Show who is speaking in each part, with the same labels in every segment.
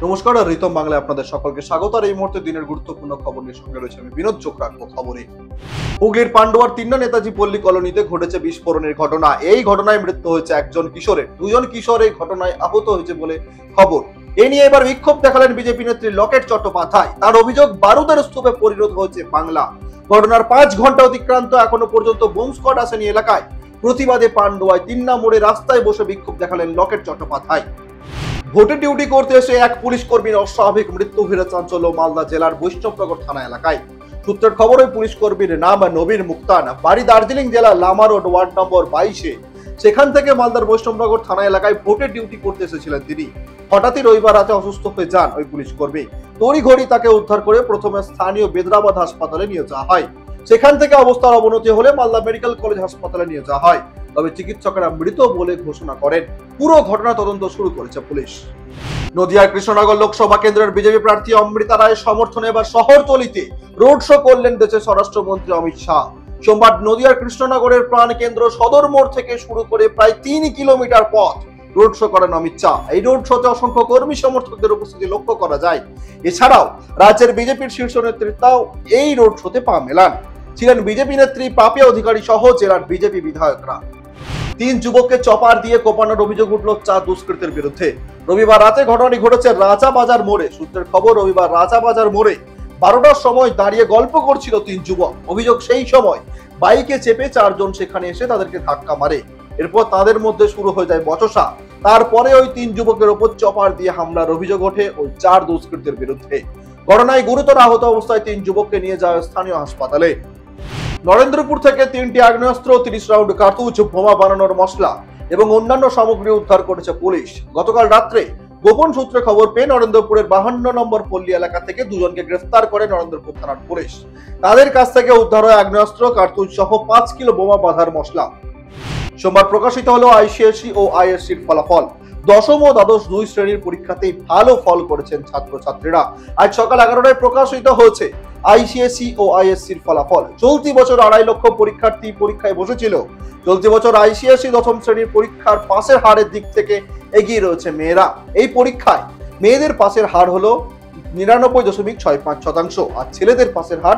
Speaker 1: নমস্কার, আর রিতম বাংলায় আপনাদের সকলকে স্বাগত। আর এই মুহূর্তে দিনের গুরুত্বপূর্ণ খবর নিয়ে সঙ্গে রয়েছে আমি বিনোদ। চোখ রাখবো খবরে। হুগলির পান্ডুয়ার ৩ নেতাজি পল্লী কলোনিতে ঘটেছে বিস্ফোরণের ঘটনা। এই ঘটনায় মৃত্যু হয়েছে একজন কিশোরের, 2জন কিশোর এই ঘটনায় আহত হয়েছে বলে খবর। এ নিয়ে এবার বিক্ষোভ দেখালেন বিজেপি নেত্রী লকেট চট্টোপাধ্যায়। তার অভিযোগ, বারুদের স্তূপে পরিণত হয়েছে বাংলা। ঘটনার 5 ঘন্টা অতিক্রান্ত, এখনো পর্যন্ত বোম স্কোয়াড আসেনি এলাকায়। প্রতিবাদে পান্ডুয়ায় 3 নম্বরে রাস্তায় বসে বিক্ষোভ দেখালেন লকেট চট্টোপাধ্যায়। ভোটে ডিউটি করতে এসে এক পুলিশ কর্মীর অস্বাভাবিক মৃত্যু ঘিরে চাঞ্চল্য মালদা জেলার বৈষ্ণবনগর থানা এলাকায়। সূত্রের খবর, ওই পুলিশ কর্মীর নাম নবীর মুক্তান, বাড়ি দার্জিলিং জেলা লামা রোড ওয়ার্ড নম্বর 22-এ। সেখান থেকে মালদার বৈষ্ণবনগর থানা এলাকায় ভোটে ডিউটি করতে এসেছিলেন তিনি। হঠাৎই রবিবার রাতে অসুস্থ হয়ে যান ওই পুলিশ কর্মী। তড়িঘড়ি তাকে উদ্ধার করে প্রথমে স্থানীয় বেদরাবাদ হাসপাতালে নিয়ে যাওয়া হয়। সেখান থেকে অবস্থার অবনতি হলে মালদা মেডিকেল কলেজ হাসপাতালে নিয়ে যাওয়া হয়। তবে চিকিৎসকেরা মৃত বলে ঘোষণা করেন। পুরো ঘটনা তদন্ত শুরু করেছে পুলিশ। নদিয়ার কৃষ্ণনগর লোকসভা কেন্দ্রের বিজেপি প্রার্থী অমৃতা রায়ের সমর্থনে এবার শহরতলিতে রোড শো করলেন দেশের স্বরাষ্ট্রমন্ত্রী অমিত শাহ। সোমবার নদিয়ার কৃষ্ণনগরের প্রাণ কেন্দ্র সদর মোড় থেকে শুরু করে প্রায় 3 কিলোমিটার পথ রোড শো করেন অমিত শাহ। এই রোড শোতে অসংখ্য কর্মী সমর্থকদের উপস্থিতি লক্ষ্য করা যায়। এছাড়াও রাজ্যের বিজেপির শীর্ষ নেতৃত্বও এই রোড শোতে পা মেলান। ছিলেন বিজেপি নেত্রী পাপিয়া অধিকারী সহ জেলার বিজেপি বিধায়করা। 3 যুবককে চপার দিয়ে কোপানোর অভিযোগ উঠল 4 দুষ্কৃতের বিরুদ্ধে। রবিবার রাতে ঘটনাটি ঘটেছে রাজাবাজার মোড়ে। সূত্রের খবর, রবিবার রাজাবাজার মোড়ে 12টার সময় দাঁড়িয়ে গল্প করছিল 3 যুবক। অভিযোগ, সেই সময় বাইকে চেপে 4 জন সেখানে এসে তাদেরকে ধাক্কা মারে। এরপর তাদের মধ্যে শুরু হয়ে যায় বচসা। তারপরে ওই 3 যুবকের ওপর চপার দিয়ে হামলার অভিযোগ ওঠে ওই 4 দুষ্কৃতের বিরুদ্ধে। ঘটনায় গুরুতর আহত অবস্থায় 3 যুবককে নিয়ে যাওয়া স্থানীয় হাসপাতালে। নরেন্দ্রপুর থেকে 3টি আগ্নেয়াস্ত্র, 30 রাউন্ড কার্তুজ, বোমা বানানোর মশলা এবং অন্যান্য সামগ্রী উদ্ধার করেছে পুলিশ। গতকাল রাত্রে গোপন সূত্রে খবর পেয়ে নরেন্দ্রপুরের 52 নম্বর পল্লী এলাকা থেকে 2 জনকে গ্রেফতার করে নরেন্দ্রপুর থানার পুলিশ। তাদের কাছ থেকে উদ্ধার হয় আগ্নেয়াস্ত্র, কার্তুজ সহ 5 কিলো বোমা বাঁধার মশলা। সোমবার প্রকাশিত হলো আইসিএসসি ও আইএসসির ফলাফল। 10ম ও দ্বাদশ 2 শ্রেণীর পরীক্ষাতেই ভালো ফল করেছেন ছাত্রছাত্রীরা। আজ সকাল 11টায় প্রকাশিত হয়েছে আইসিএসসি ও আইএসসির ফলাফল। চলতি বছর 2.5 লক্ষ পরীক্ষার্থী পরীক্ষায় বসেছিল। চলতি বছর আইসিএসসি 10ম শ্রেণীর পরীক্ষার পাসের হারের দিক থেকে এগিয়ে রয়েছে মেয়েরা। এই পরীক্ষায় মেয়েদের পাসের হার হলো 99.65%, আর ছেলেদের পাসের হার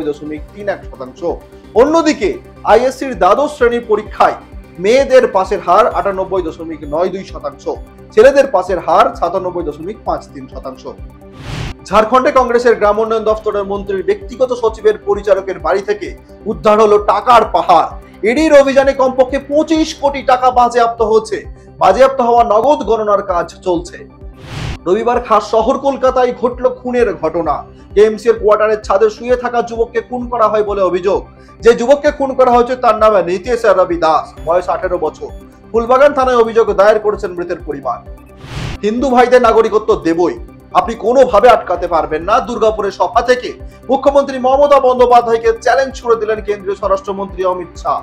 Speaker 1: 99.31%। অন্যদিকে আইএসসির দ্বাদশ শ্রেণীর পরীক্ষায় মেয়েদের পাসের হার 98.92%, ছেলেদের পাসের হার 97.53%। ঝাড়খণ্ডে কংগ্রেসের গ্রাম উন্নয়ন দপ্তরের মন্ত্রীর ব্যক্তিগত সচিবের পরিচারকের বাড়ি থেকে উদ্ধার হলো টাকার পাহাড়। ইডির অভিযানে কমপক্ষে 25 কোটি টাকা বাজেয়াপ্ত হয়েছে। বাজেয়াপ্ত হওয়া নগদ গণনার কাজ চলছে। রবিবার খাস শহর কলকাতায় ঘটল খুনের ঘটনা। কেএমসি এর কোয়ার্টারের ছাদে শুয়ে থাকা যুবককে খুন করা হয় বলে অভিযোগ। যে যুবককে খুন করা হয়েছে তার নাম নীতিশ রবি দাস, বয়স 18 বছর। ফুলবাগান থানায় অভিযোগ দায়ের করেছেন মৃতের পরিবার। হিন্দু ভাইদের নাগরিকত্ব দেবই, আপনি কোনোভাবে আটকাতে পারবেন না। দুর্গাপুরের সভা থেকে মুখ্যমন্ত্রী মমতা বন্দ্যোপাধ্যায়কে চ্যালেঞ্জ ছুড়ে দিলেন কেন্দ্রীয় স্বরাষ্ট্রমন্ত্রী অমিত শাহ।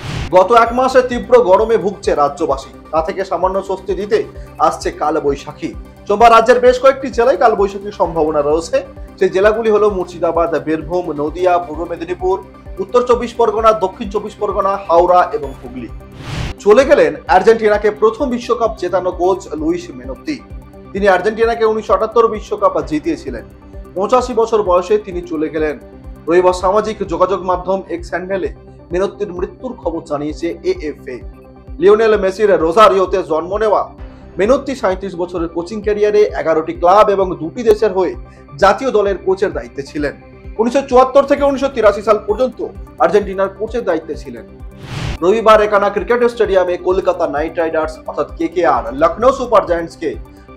Speaker 1: গত 1 মাসে তীব্র গরমে ভুগছে রাজ্যবাসী। তা থেকে সামান্য স্বস্তি দিতে আসছে কালবৈশাখী। সোমবার রাজ্যের বেশ কয়েকটি জেলায় কালবৈশাখীর সম্ভাবনা রয়েছে। সেই জেলাগুলি হলো মুর্শিদাবাদ, বীরভূম, নদিয়া, পূর্ব মেদিনীপুর, উত্তর 24 পরগনা, দক্ষিণ 24 পরগনা, হাওড়া এবং হুগলি। চলে গেলেন আর্জেন্টিনাকে প্রথম বিশ্বকাপ জেতানো কোচ লুইস মেনোত্তি। তিনি আর্জেন্টিনাকে 1978 বিশ্বকাপ জিতিয়েছিলেন। 85 বছর বয়সে তিনি চলে গেলেন। রবিবার সামাজিক যোগাযোগ মাধ্যম এক্স হ্যান্ডেলে মেনোত্তির মৃত্যুর খবর জানিয়েছে এএফএ। লিওনেল মেসির রোজারিওতে জন্ম নেওয়া মেনোত্তি 37 বছরের কোচিং ক্যারিয়ারে 11টি ক্লাব এবং 2টি দেশের হয়ে জাতীয় দলের কোচের দায়িত্বে ছিলেন। 1974 থেকে 1983 সাল পর্যন্ত আর্জেন্টিনার কোচের দায়িত্বে ছিলেন। রবিবার একানা ক্রিকেট স্টেডিয়ামে কলকাতা নাইট রাইডার্স অর্থাৎ কেকেআর লখনৌ সুপার জায়ান্টসকে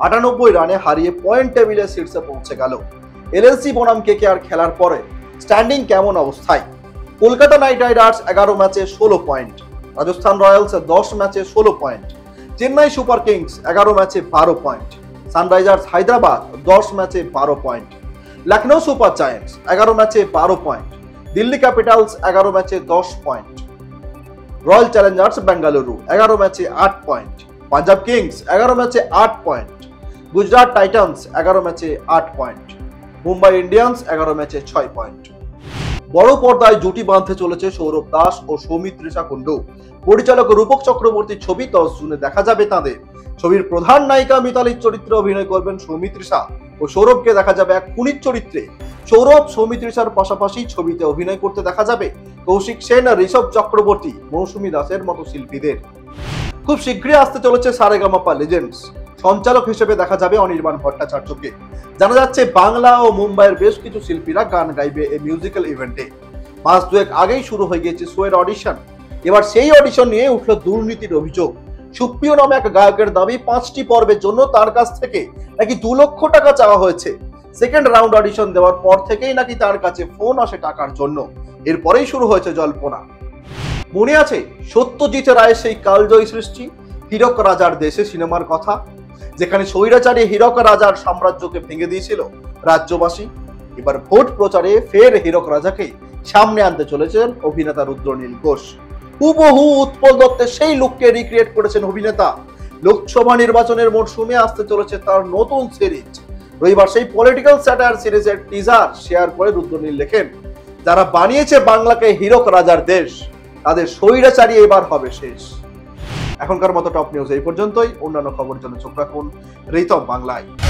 Speaker 1: 98 রানে হারিয়ে পয়েন্ট টেবিলে শীর্ষে পৌঁছে গেল। এলএলসি বনাম কেকেআর খেলার পরে স্ট্যান্ডিং কেমন অবস্থায়? কলকাতা নাইট রাইডার্স 11 ম্যাচে 16 পয়েন্ট, রাজস্থান রয়্যালস 10 ম্যাচে 16 পয়েন্ট, চেন্নাই সুপার কিংস 11 ম্যাচে 12 পয়েন্ট, সানরাইজার্স হায়দ্রাবাদ 10 ম্যাচে 12 পয়েন্ট, লখনৌ সুপার জায়ান্টস 11 ম্যাচে 12 পয়েন্ট, দিল্লি ক্যাপিটালস 11 ম্যাচে 10 পয়েন্ট, রয়্যাল চ্যালেঞ্জার্স বেঙ্গালুরু 11 ম্যাচে 8 পয়েন্ট, পাঞ্জাব কিংস 11 ম্যাচে 8 পয়েন্ট, গুজরাট টাইটান্স 11 ম্যাচে 8 পয়েন্ট, মুম্বাই ইন্ডিয়ান্স 11 ম্যাচে 6 পয়েন্ট। বড় পর্দায় জুটি বাঁধতে চলেছে সৌরভ দাস ও সৌমিত্রিষা কুণ্ডু। পরিচালক রূপক চক্রবর্তীর ছবি 10 জুনে দেখা যাবে তাদের। ছবির প্রধান নায়িকা মিতালির চরিত্রে অভিনয় করবেন সৌমিত্রিষা ও সৌরভকে দেখা যাবে এক খুনির চরিত্রে। সৌরভ সৌমিত্রিষার পাশাপাশি ছবিতে অভিনয় করতে দেখা যাবে কৌশিক সেন, ঋষভ চক্রবর্তী, মৌসুমী দাসের মতো শিল্পীদের। খুব শীঘ্রই আসতে চলেছে সারেগামাপা লেজেন্ডস। সঞ্চালক হিসেবে দেখা যাবে অনির্বাণ ভট্টাচার্যকে। জানা যাচ্ছে বাংলা ও মুম্বাইয়ের বেশ কিছু শিল্পীরা গান গাইবে এই মিউজিক্যাল ইভেন্টে। মাস দুয়েক আগেই শুরু হয়ে গিয়েছে শোয়ের অডিশন। এবার সেই অডিশন নিয়ে উঠল দুর্নীতির অভিযোগ। সুপ্রিয় নামে এক গায়কের দাবি 5টি পর্বের জন্য তার কাছ থেকে নাকি 2 লক্ষ টাকা চাওয়া হয়েছে। সেকেন্ড রাউন্ড অডিশন দেওয়ার পর থেকেই নাকি তার কাছে ফোন আসে টাকার জন্য। এরপরেই শুরু হয়েছে জল্পনা। মনে আছে সত্যজিৎ রায়ের সেই কালজয়ী সৃষ্টি হীরক রাজার দেশে সিনেমার কথা, যেখানে স্বৈরাচারী হীরক রাজার সাম্রাজ্যকে ভেঙে দিয়েছিল রাজ্যবাসী। এবার ভোট প্রচারে ফের হীরক রাজাকে সামনে আনতে চলেছেন অভিনেতা রুদ্রনীল ঘোষ। হুবহু উৎপল দত্তের সেই লুককে রিক্রিয়েট করেছেন অভিনেতা। লোকসভা নির্বাচনের মরশুমে আসতে চলেছে তার নতুন সিরিজ। রবিবার সেই পলিটিক্যাল স্যাটায়ার সিরিজের টিজার শেয়ার করে রুদ্রনীল লেখেন, যারা বানিয়েছে বাংলাকে হীরক রাজার দেশ, তাদের স্বৈরাচারী এবার হবে শেষ। এখনকার মতো টপ নিউজ এই পর্যন্তই। অন্যান্য খবরের জন্য চোখ রাখুন রিতম বাংলায়।